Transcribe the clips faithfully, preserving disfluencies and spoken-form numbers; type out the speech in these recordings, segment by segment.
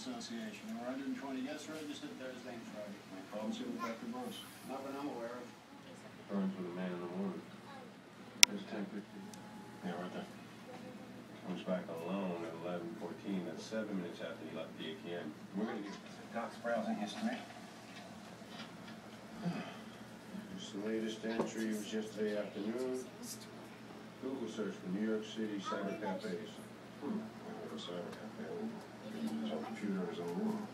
Association. There were one hundred twenty guests registered Thursday and Friday. My problems here with Doctor Boss? Nothing I'm aware of. Burns with a man in the morning. There's ten fifty. Yeah, right there. Comes back alone at eleven fourteen. That's seven minutes after he left the A T M. We're gonna get Doc's browsing history. this latest entry was yesterday afternoon. Google search for New York City cyber cafes. Hmm. For cyber cafe. His own computer in his own room.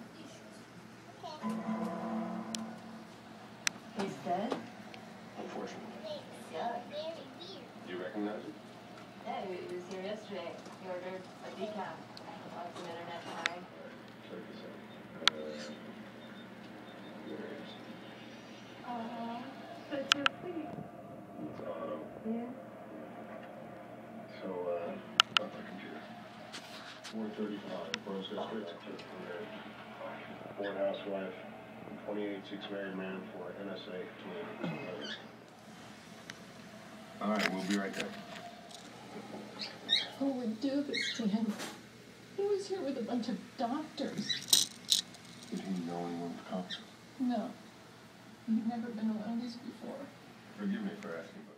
He's dead? Unfortunately. Yeah. Do you recognize him? Yeah, he was here yesterday. He ordered a decaf on some internet time. Check this out. Uh, there it is. Aw, such a sweet. It's Otto. Yeah. So, uh, about the computer. four thirty-five, process fifty-two. Ford housewife, twenty-eight six married man for N S A. All right, we'll be right there. Who would do this to him? He was here with a bunch of doctors. Did he know anyone with cops? No, he'd never been around us before. Forgive me for asking,